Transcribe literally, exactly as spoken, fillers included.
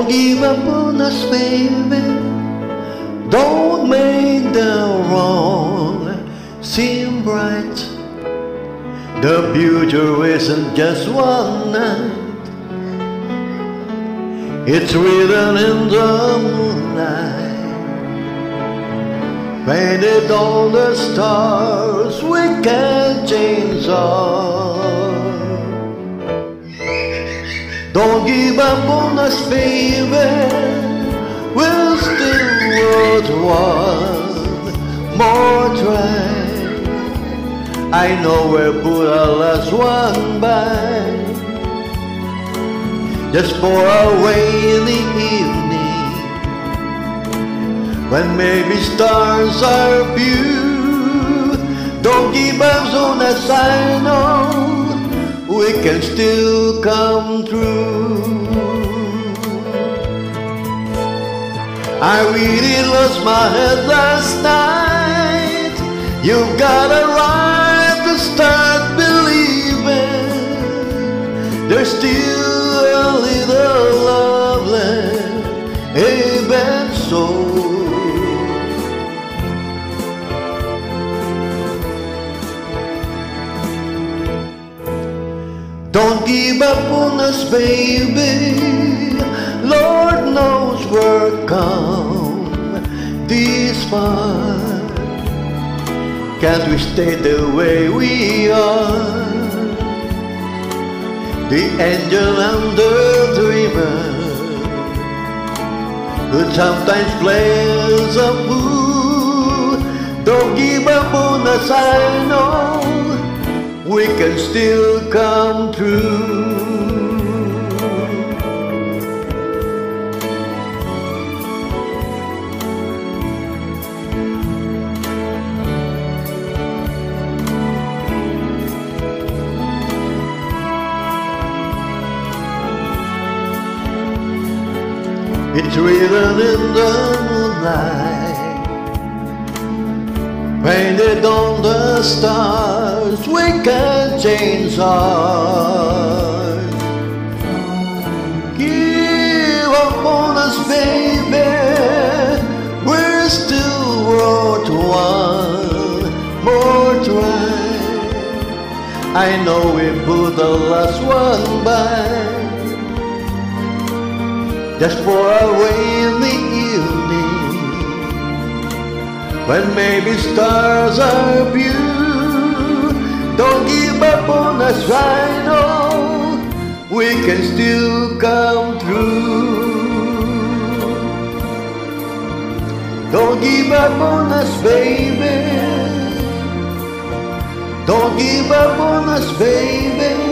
Don't give up on us, baby. Don't make the wrong seem bright. The future isn't just one night. It's written in the moonlight, painted on the stars. We can't change all. Don't give up on us, baby. We'll still worth one more try. I know we'll put our last one by, just for a rainy evening, when maybe stars are few. Don't give up on us, I know we can still come through. I really lost my head last night. You've got a right to start believing there's still a little love left, even so. Don't give up on us, baby. Lord knows we're come this far. Can't we stay the way we are? The angel under the river who sometimes plays a fool. Don't give up on us, I know we can still come through. It's written in the moonlight, painted on the stars. We can't change ours. Give up on us, baby. We're still worth one more try. I know we put the last one by, just for a rainy evening, when maybe stars are few. Don't give up on us, I know we can still come through. Don't give up on us, baby. Don't give up on us, baby.